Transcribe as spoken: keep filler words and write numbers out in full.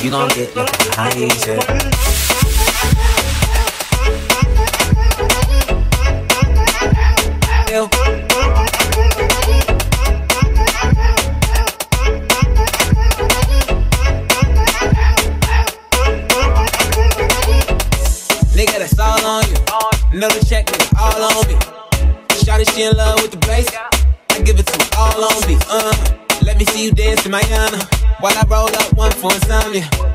you gon' get left behind, yeah. Nigga, that's all on you. Another check, nigga, all on me. Shawty, she in love with the bass. I give it to her all on me. Uh, let me see you dance to Mayana while I roll up one for insomnia.